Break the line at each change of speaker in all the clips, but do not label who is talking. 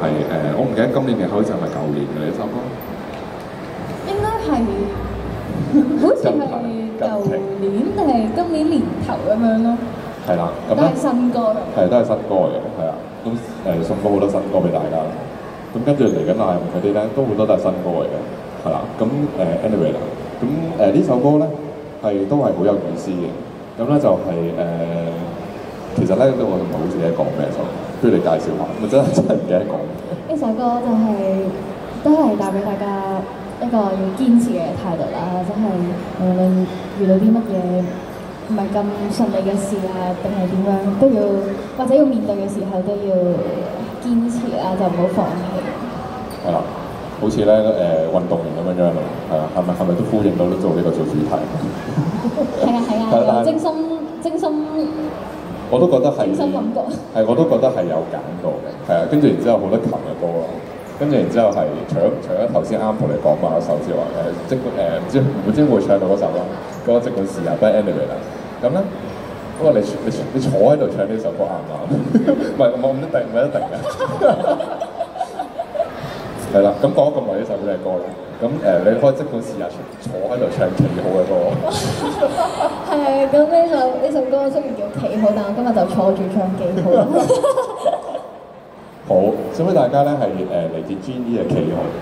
我唔記得今年嘅，好似係咪舊年嘅呢首歌？
應該係，好似係舊年定係今年年頭咁樣咯。
係啦，咁
都係新歌嚟。
係都係新歌嚟嘅，係啊。咁送咗好多新歌俾大家。咁跟住嚟緊亞運嗰啲咧，都好多都係新歌嚟嘅，係啦。咁anyway 啦，咁呢首歌咧都係好有意思嘅。咁咧就係其實咧我唔係好記得講咩首，不如你介紹下，我真係唔記得講。
呢首歌就係、都係帶俾大家一個要堅持嘅態度啦，即係無論遇到啲乜嘢唔係咁順利嘅事啊，定係點樣都要，或者要面對嘅時候都要堅持啦，就唔好放棄。
係啦，好似咧運動員咁樣啦，係啊，係咪都呼應到做呢個做主題？
係啊，精心。
我都覺得係，我都覺得係有揀過嘅，係啊，跟住然之後好多琴嘅歌咯，跟住然之後係除咗頭先啱同你講馬首之外，唔知會唱到嗰首啦，嗰個即管試下，不過 anyway 啦，咁咧，不過你坐喺度唱呢首歌啱唔啱？唔係我唔一定嘅，係啦，咁講咗咁耐呢首咩歌咧？咁你可以即管試下坐喺度唱企好嘅歌。
係，咁呢首歌雖然叫企好，但我今日就坐住唱企好。
好，送俾大家咧係嚟自 Genie 嘅企好。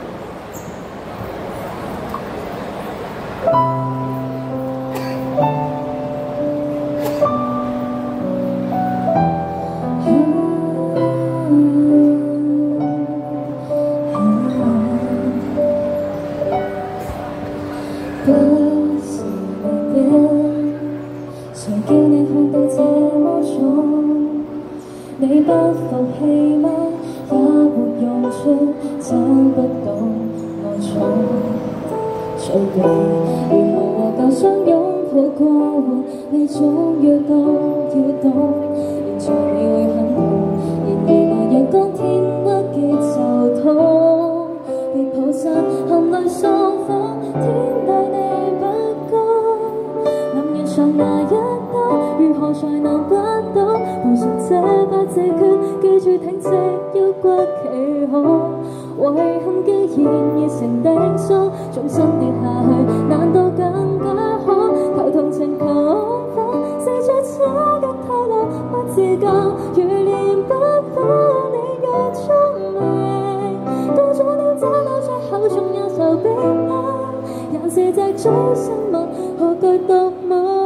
你不服氣嗎？也沒用處，找不到愛寵。最近如何和舊相擁抱過往，你終於都要懂。現在你會很痛，然而那陽光天黑結就痛。別抱實含淚喪火，天對你不公。能完場那一刀，如何才能不倒？背熟這八字訣，記住挺直腰骨企好。遺憾既然熱誠定數，縱身跌下去，難道更加可？求同情求安撫，四處這個透露，不自覺如念不到你嘅聰明。到咗了找到出口，仲有愁悲哀，也是隻追生物，何懼獨舞？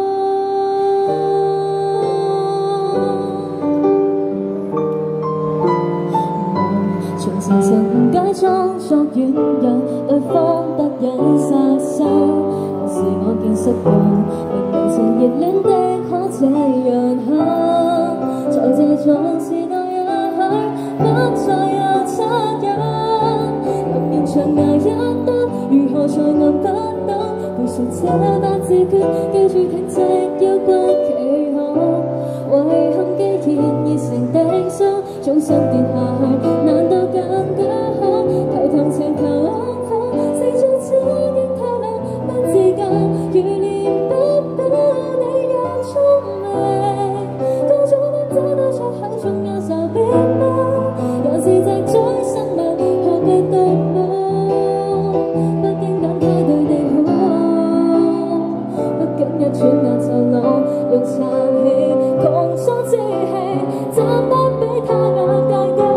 從前曾解裝作軟弱，對方得忍殺傷。有時我見識過，明明情熱戀的可這樣狠，在這種時代也許不再有惻隱。能用長牙一刀，如何才能不倒？背熟這八字訣，記住挺直腰骨企好。遺憾既然熱誠定數，縱身跌下去，難道更加可？求同情求安撫，四處刺激透露，不自覺如念不到你嘅聰明。到早點找到出口，仲有愁別嗎？又是隻追生物，何懼獨舞？不應等他對你好，不僅一轉眼就老，用殘氣窮盡志氣，怎不比他眼界高？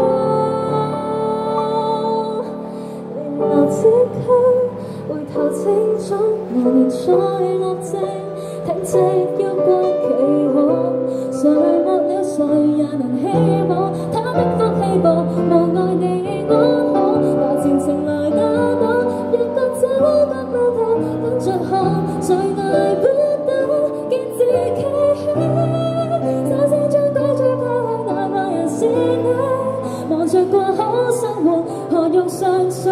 然後此刻回頭清楚，我們再落靜，挺直腰骨企好。誰沒了誰也能起舞，他的風氣暴，無礙你安好。拿前程來打賭，若覺這個路途跟着看，誰捱不到見自己首先將改最拋開，那個人是你。望着過好生活，何用上訴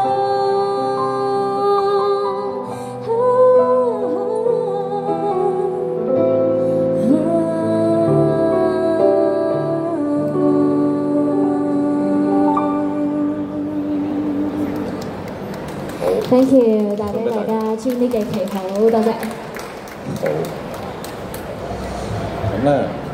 ？Thank you， 帶俾大家專啲嘅祈禱，多謝。
好，咁咧。